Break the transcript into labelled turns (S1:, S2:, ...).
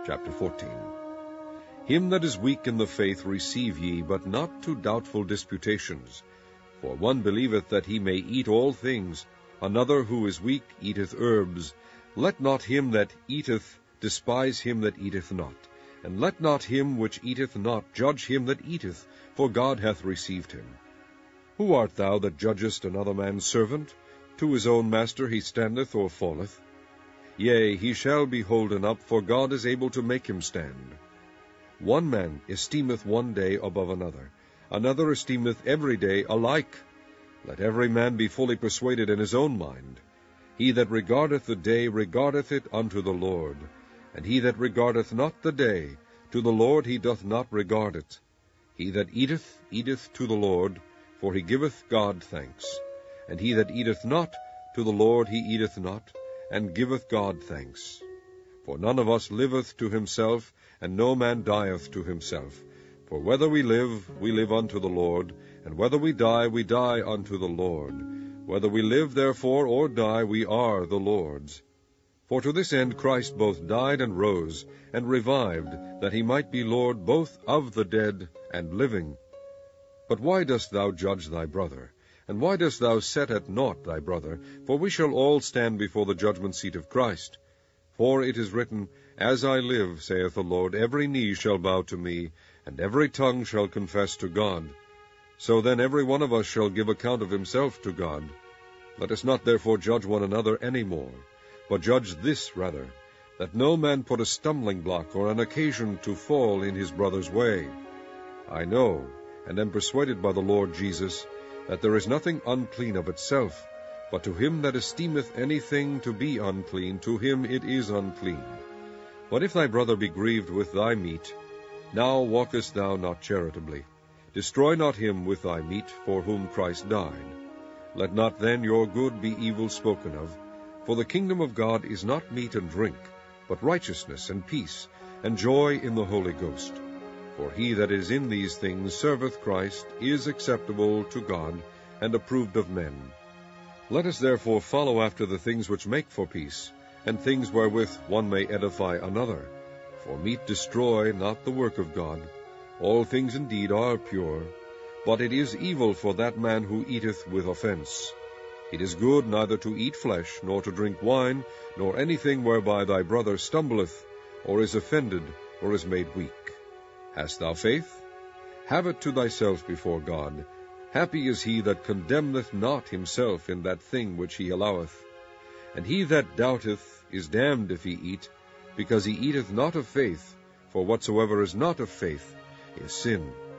S1: Chapter 14. Him that is weak in the faith receive ye, but not to doubtful disputations. For one believeth that he may eat all things, another who is weak eateth herbs. Let not him that eateth despise him that eateth not, and let not him which eateth not judge him that eateth, for God hath received him. Who art thou that judgest another man's servant? To his own master he standeth or falleth. Yea, he shall be holden up, for God is able to make him stand. One man esteemeth one day above another, another esteemeth every day alike. Let every man be fully persuaded in his own mind. He that regardeth the day regardeth it unto the Lord, and he that regardeth not the day, to the Lord he doth not regard it. He that eateth, eateth to the Lord, for he giveth God thanks. And he that eateth not, to the Lord he eateth not, and giveth God thanks. For none of us liveth to himself, and no man dieth to himself. For whether we live unto the Lord, and whether we die unto the Lord. Whether we live therefore or die, we are the Lord's. For to this end Christ both died and rose, and revived, that he might be Lord both of the dead and living. But why dost thou judge thy brother? And why dost thou set at naught thy brother? For we shall all stand before the judgment seat of Christ. For it is written, As I live, saith the Lord, every knee shall bow to me, and every tongue shall confess to God. So then every one of us shall give account of himself to God. Let us not therefore judge one another any more, but judge this rather, that no man put a stumbling block or an occasion to fall in his brother's way. I know, and am persuaded by the Lord Jesus, that there is nothing unclean of itself, but to him that esteemeth anything to be unclean, to him it is unclean. But if thy brother be grieved with thy meat, now walkest thou not charitably. Destroy not him with thy meat, for whom Christ died. Let not then your good be evil spoken of, for the kingdom of God is not meat and drink, but righteousness and peace, and joy in the Holy Ghost. For he that is in these things serveth Christ, is acceptable to God, and approved of men. Let us therefore follow after the things which make for peace, and things wherewith one may edify another. For meat destroy not the work of God. All things indeed are pure, but it is evil for that man who eateth with offense. It is good neither to eat flesh, nor to drink wine, nor anything whereby thy brother stumbleth, or is offended, or is made weak. Hast thou faith? Have it to thyself before God. Happy is he that condemneth not himself in that thing which he alloweth. And he that doubteth is damned if he eat, because he eateth not of faith, for whatsoever is not of faith is sin.